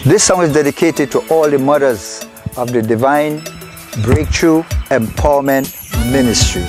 This song is dedicated to all the mothers of the Divine Breakthrough Empowerment Ministries.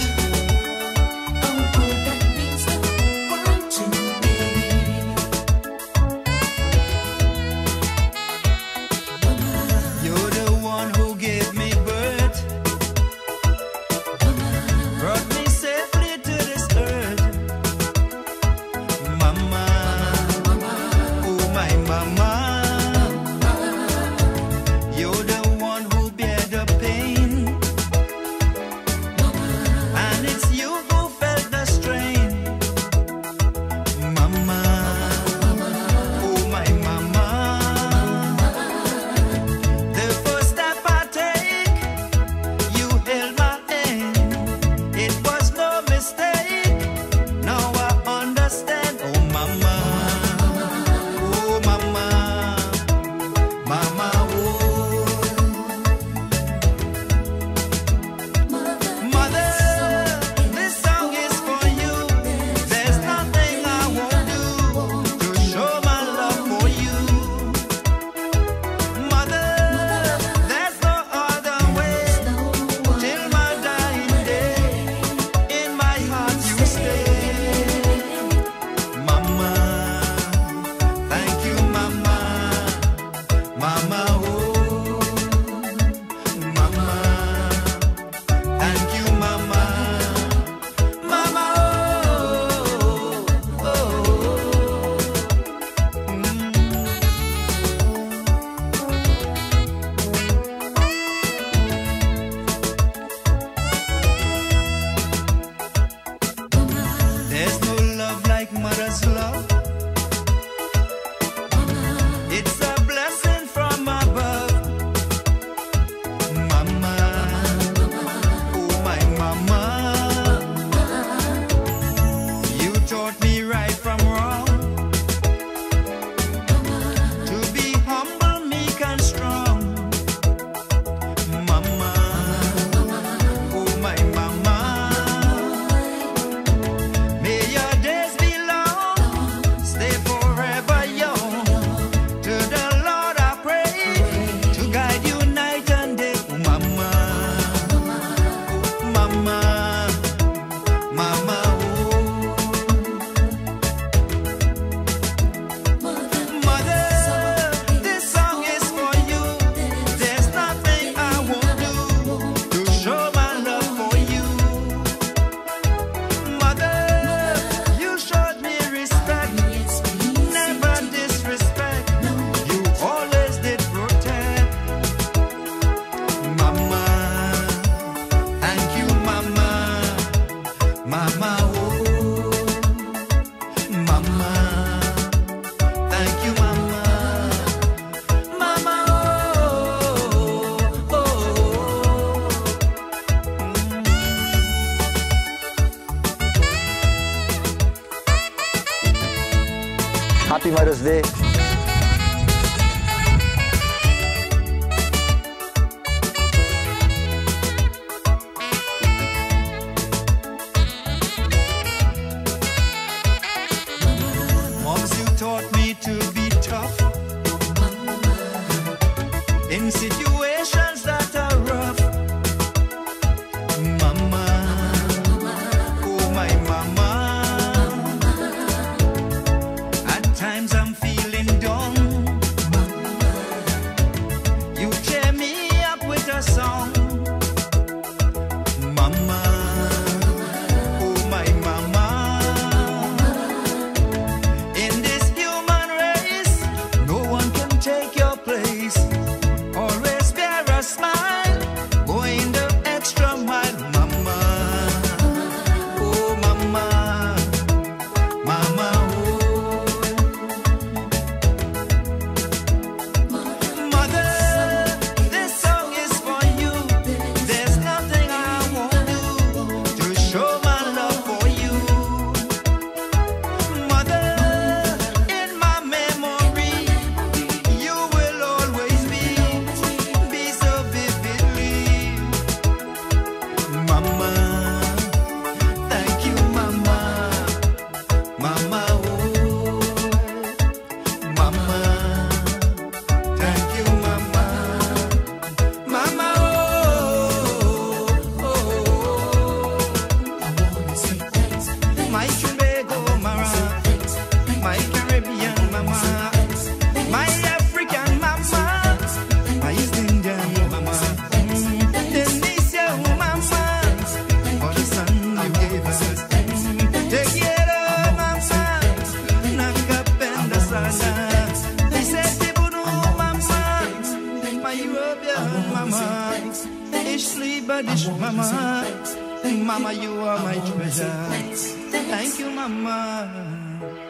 Happy Mother's Day. Moms, you taught me to be tough in situations that are rough. Mama, oh my mama. At times I'm feeling down. You cheer me up with a song. Mama, oh my mama. In this human race, no one can take your place. Always Badish, Mama. Mama, you are my treasure. Thank you, Mama.